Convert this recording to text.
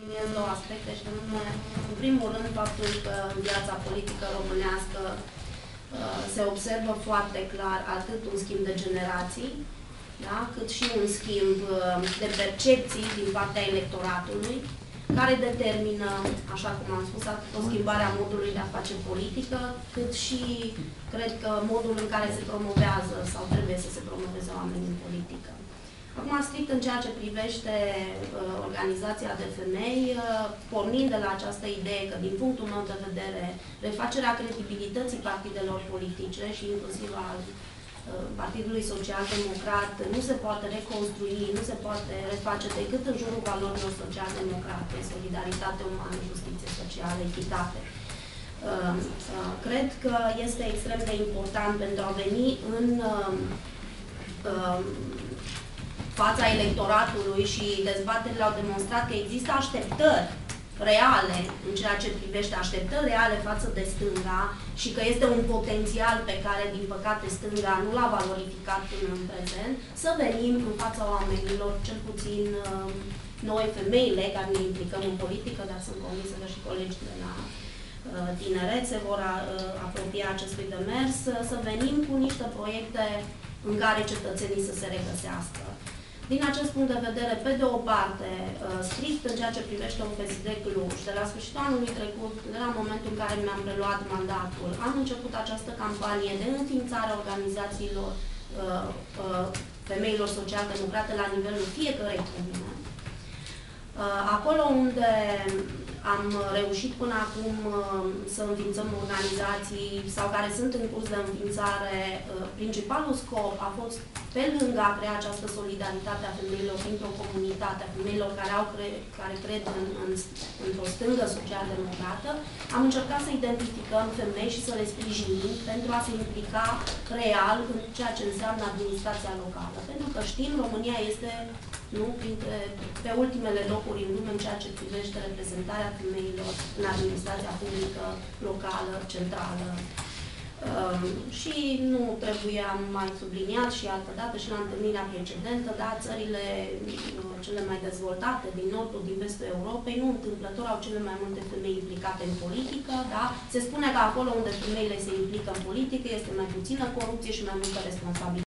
subliniez două aspecte și anume, în primul rând, faptul că în viața politică românească se observă foarte clar atât un schimb de generații, da, cât și un schimb de percepții din partea electoratului, care determină, așa cum am spus, atât o schimbare a modului de a face politică, cât și, cred că, modul în care se promovează sau trebuie să se promoveze oamenii în politică. Acum, strict în ceea ce privește organizația de femei, pornind de la această idee că, din punctul meu de vedere, refacerea credibilității partidelor politice și inclusiv al Partidului Social-Democrat nu se poate reconstrui, nu se poate reface decât în jurul valorilor social-democrate, solidaritate umană, justiție socială, echitate. Cred că este extrem de important pentru a veni în fața electoratului și dezbaterile au demonstrat că există așteptări reale în ceea ce privește așteptări reale față de stânga și că este un potențial pe care, din păcate, stânga nu l-a valorificat până în prezent, să venim în fața oamenilor, cel puțin noi, femeile, care ne implicăm în politică, dar sunt convinsă că și colegii de la tineret se vor apropia acestui demers, să venim cu niște proiecte în care cetățenii să se regăsească. Din acest punct de vedere, pe de o parte, strict în ceea ce privește un PSD Cluj, de la sfârșitul anului trecut, de la momentul în care mi-am preluat mandatul, am început această campanie de înființare a organizațiilor femeilor social-democrate la nivelul fiecărei comune. Acolo unde am reușit până acum să înființăm organizații sau care sunt în curs de înființare, principalul scop a fost, pe lângă a crea această solidaritate a femeilor printr-o comunitate, a femeilor care cred într-o stângă social-democrată, am încercat să identificăm femei și să le sprijinim pentru a se implica real în ceea ce înseamnă administrația locală. Pentru că știm, România este pe ultimele locuri în lume în ceea ce privește reprezentarea femeilor în administrația publică, locală, centrală. Și nu trebuie, am mai subliniat și altă dată și la întâlnirea precedentă, da, țările cele mai dezvoltate din nordul, din vestul Europei, nu întâmplător au cele mai multe femei implicate în politică, da? Se spune că acolo unde femeile se implică în politică este mai puțină corupție și mai multă responsabilitate.